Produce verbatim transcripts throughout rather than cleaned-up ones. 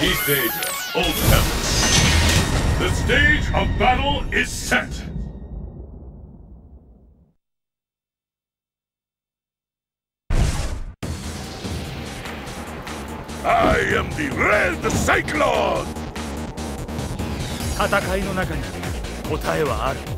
East Asia, Old Heaven. The stage of battle is set. I am the Red Cyclone! 戦いの中に答えはある。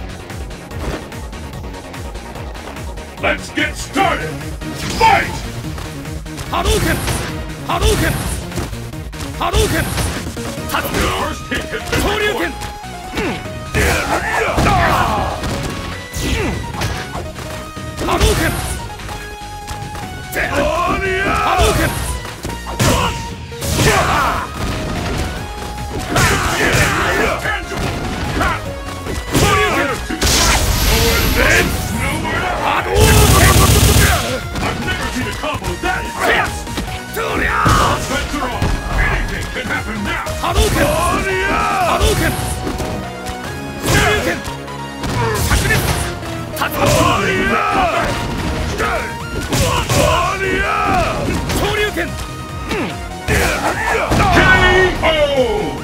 Let's get started! Fight! 波動拳波動拳波動拳発 First hit has been 昇竜拳 波動拳波動拳 I've never seen a combo that fast! All bets are off! Anything can happen now! 波動拳波動拳昇竜拳灼熱竜巻昇竜拳 K O!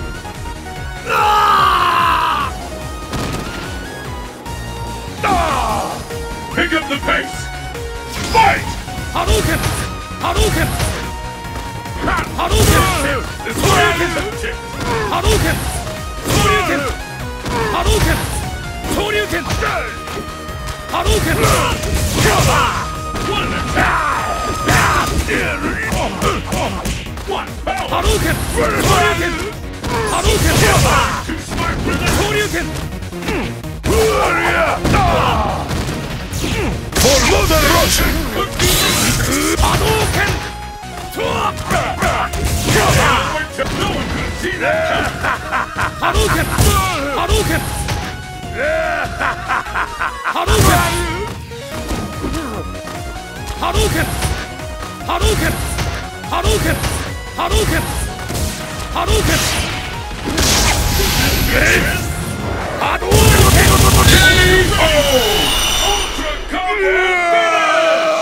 Pick up the pace! Fight! 波動拳波動拳波動拳 This 昇竜 man 拳 is a tip! 波動拳昇竜拳波動拳昇竜拳波動拳 One attack! One power! 波動拳昇竜拳波動拳 Too smart for this! 昇竜拳 For Mother Russia! 波動拳 No one could have seen that! 波動拳波動拳波動拳波動拳波動拳波動拳波動拳波動拳波動拳 K O! Ultra Combo Battle!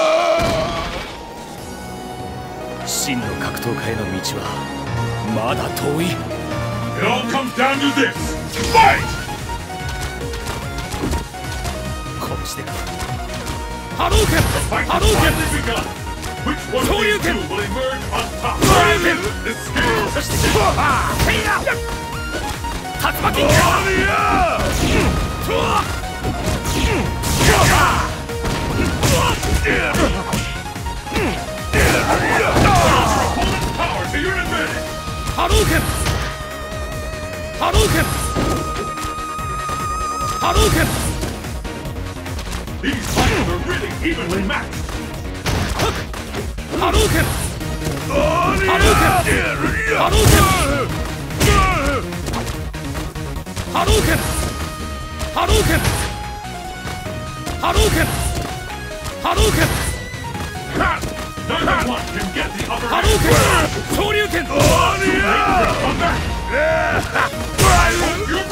真の格闘家への道はまだ遠い。 It all comes down to this! Fight! 殺してくれ。波動拳 Fight 波 has 動拳 finally begun! Which one of these two will emerge on top? Shoryuken! The scales have tipped! せいや竜巻 Opponent's power to your advantage! 波動拳波動拳波動拳 These fighters are really evenly matched! 波動拳波動拳波動拳波動拳波動拳波動拳波動拳 Neither one can get the upper 波動 hand! 拳昇竜拳 Come back! I hope you're